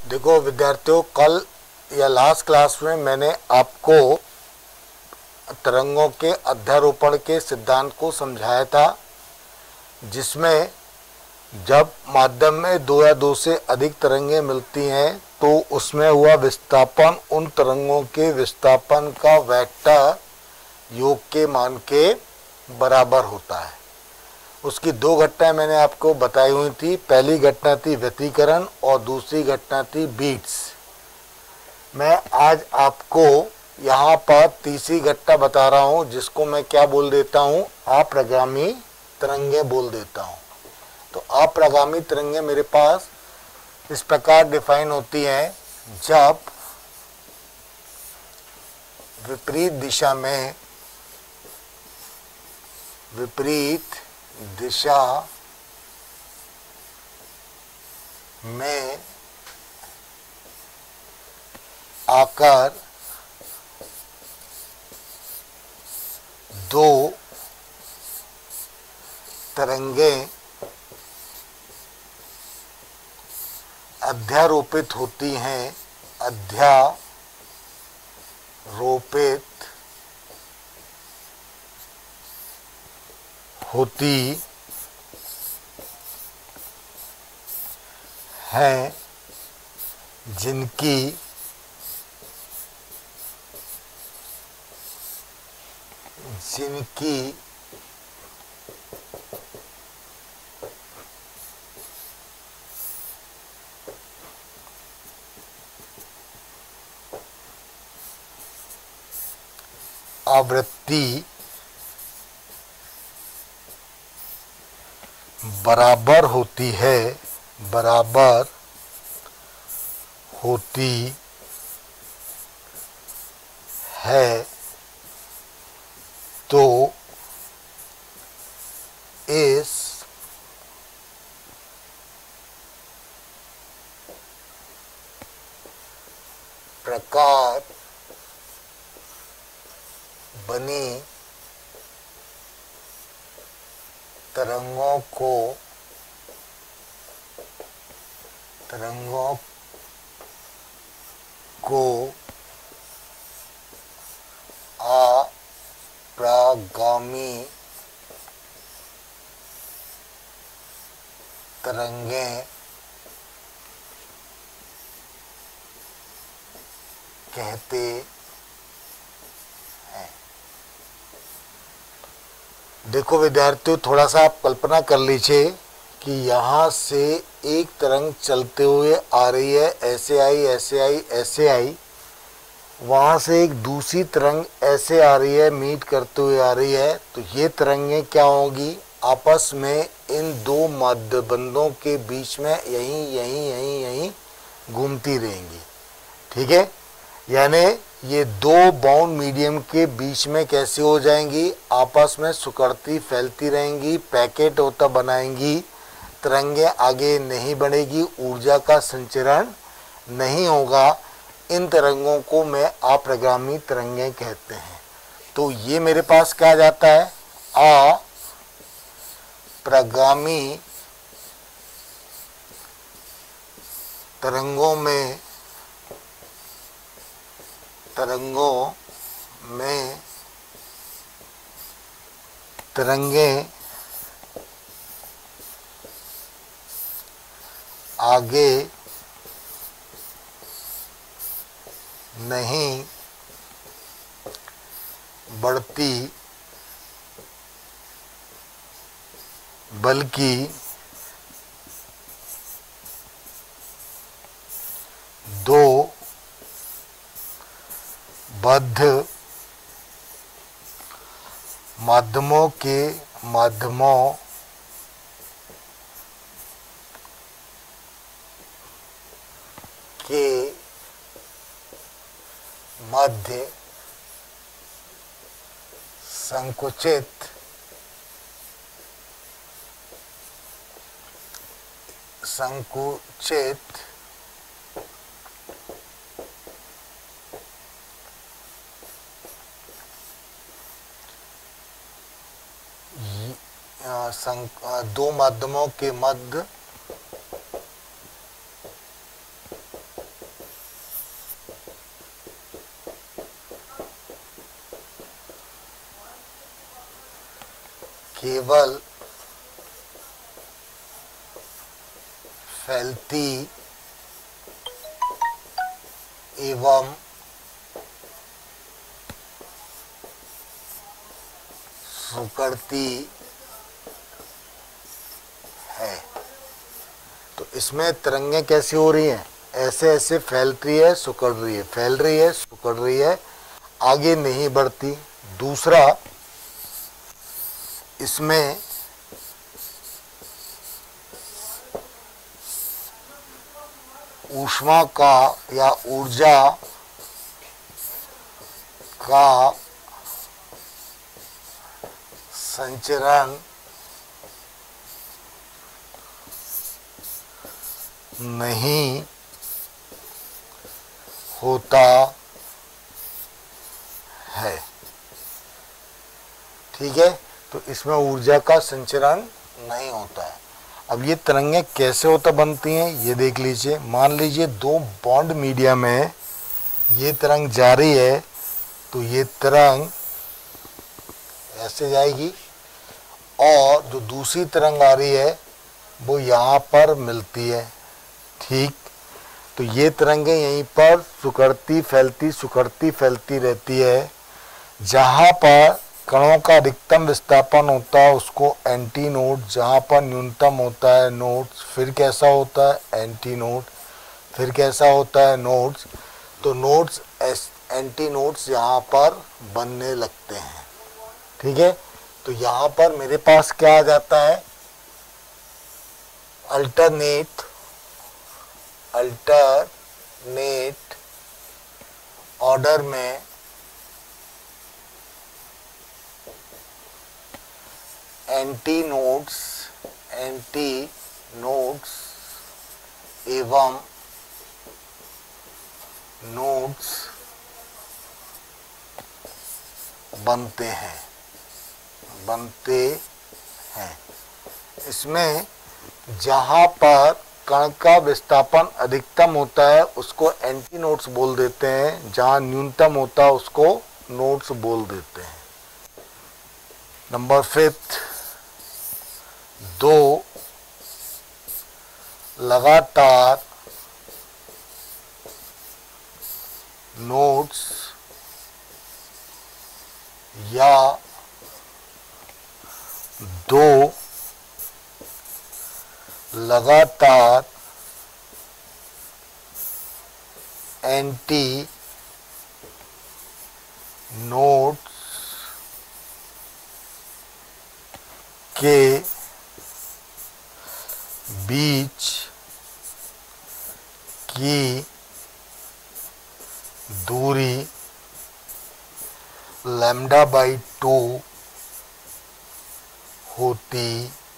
देखो विद्यार्थियों, कल या लास्ट क्लास में मैंने आपको तरंगों के अध्यारोपण के सिद्धांत को समझाया था, जिसमें जब माध्यम में दो या दो से अधिक तरंगें मिलती हैं तो उसमें हुआ विस्थापन उन तरंगों के विस्थापन का वेक्टर योग के मान के बराबर होता है। उसकी दो घटनाएं मैंने आपको बताई हुई थी। पहली घटना थी व्यतिकरण और दूसरी घटना थी बीट्स। मैं आज आपको यहाँ पर तीसरी घटना बता रहा हूँ, जिसको मैं क्या बोल देता हूँ, अप्रगामी तरंगें बोल देता हूँ। तो अप्रगामी तरंगें मेरे पास इस प्रकार डिफाइन होती हैं, जब विपरीत दिशा में आकर दो तरंगें अध्यारोपित होती हैं, होती हैं, जिनकी आवृत्ति बराबर होती है, तो इस प्रकार बनी तरंगों को अप्रगामी तरंगें कहते हैं। देखो विद्यार्थियों, थोड़ा सा आप कल्पना कर लीजिए कि यहाँ से एक तरंग चलते हुए आ रही है, ऐसे आई, वहाँ से एक दूसरी तरंग ऐसे आ रही है, मीट करते हुए आ रही है। तो ये तरंगें क्या होंगी, आपस में इन दो मध्यबंधों के बीच में यहीं घूमती रहेंगी। ठीक है, यानी ये दो बाउंड मीडियम के बीच में कैसे हो जाएंगी, आपस में सिकुड़ती फैलती रहेंगी, पैकेट होता बनाएंगी, तरंगें आगे नहीं बढ़ेगी, ऊर्जा का संचरण नहीं होगा। इन तरंगों को मैं अप्रगामी तरंगें कहते हैं। तो ये मेरे पास क्या आ जाता है, अप्रगामी तरंगों में तरंगें आगे नहीं बढ़ती, बल्कि दो बद्ध माध्यमों के मध्य संकुचित दो माध्यमों के मध्य केवल फैलती एवं सिकुड़ती है। तो इसमें तरंगें कैसी हो रही हैं? ऐसे ऐसे फैलती है, सिकुड़ रही है, फैल रही है, सिकुड़ रही है, आगे नहीं बढ़ती। दूसरा, इसमें ऊष्मा का या ऊर्जा का संचरण नहीं होता है। ठीक है, तो इसमें ऊर्जा का संचरण नहीं होता है। अब ये तरंगें कैसे होता बनती हैं ये देख लीजिए। मान लीजिए दो बॉन्ड मीडिया में ये तरंग जा रही है, तो ये तरंग ऐसे जाएगी और जो दूसरी तरंग आ रही है वो यहाँ पर मिलती है। ठीक, तो ये तरंगें यहीं पर सिकुड़ती फैलती सिकुड़ती फैलती रहती है। जहाँ पर कणों का अधिकतम विस्थापन होता है उसको एंटी नोड, जहाँ पर न्यूनतम होता है नोड्स, फिर कैसा होता है एंटी नोड, फिर कैसा होता है नोड्स। तो नोड्स एंटी नोड्स यहाँ पर बनने लगते हैं। ठीक है, तो यहाँ पर मेरे पास क्या आ जाता है? अल्टरनेट ऑर्डर में एंटी नोड्स एवं नोड्स बनते हैं। इसमें जहाँ पर कण का विस्थापन अधिकतम होता है उसको एंटी नोड्स बोल देते हैं, जहाँ न्यूनतम होता है उसको नोड्स बोल देते हैं। नंबर 5, दो लगातार नोड्स या दो लगातार एंटी नोड्स के बीच की दूरी λ/2 होती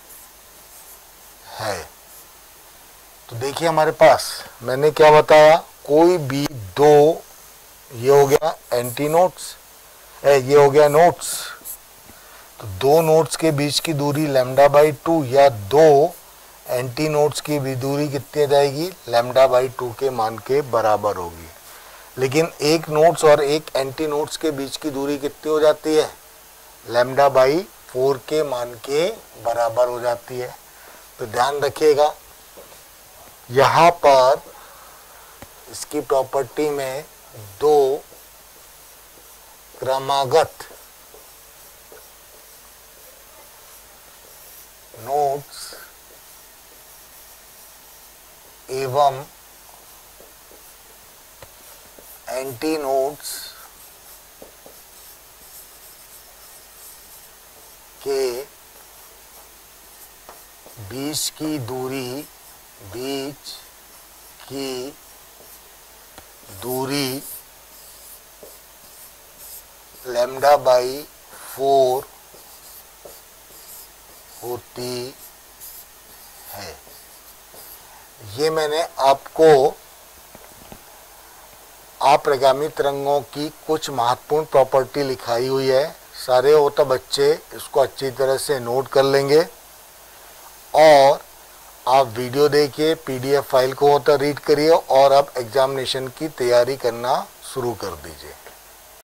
है। तो देखिए हमारे पास मैंने क्या बताया, कोई भी दो, ये हो गया एंटी नोड्स, ये हो गया नोड्स, तो दो नोड्स के बीच की दूरी λ/2 या दो एंटी नोड्स की भी दूरी कितनी आ जाएगी? λ/2 के मान के बराबर होगी। लेकिन एक नोड्स और एक एंटी नोड्स के बीच की दूरी कितनी हो जाती है? λ/4 के मान के बराबर हो जाती है। तो ध्यान रखिएगा, यहाँ पर इसकी प्रॉपर्टी में दो क्रमागत नोड्स एवं एंटी नोड्स के बीच की दूरी λ/4 होती है। ये मैंने आपको अप्रगामी तरंगों की कुछ महत्वपूर्ण प्रॉपर्टी लिखाई हुई है। सारे हो तो बच्चे इसको अच्छी तरह से नोट कर लेंगे और आप वीडियो देखिए, पीडीएफ फाइल को होता रीड करिए और अब एग्जामिनेशन की तैयारी करना शुरू कर दीजिए।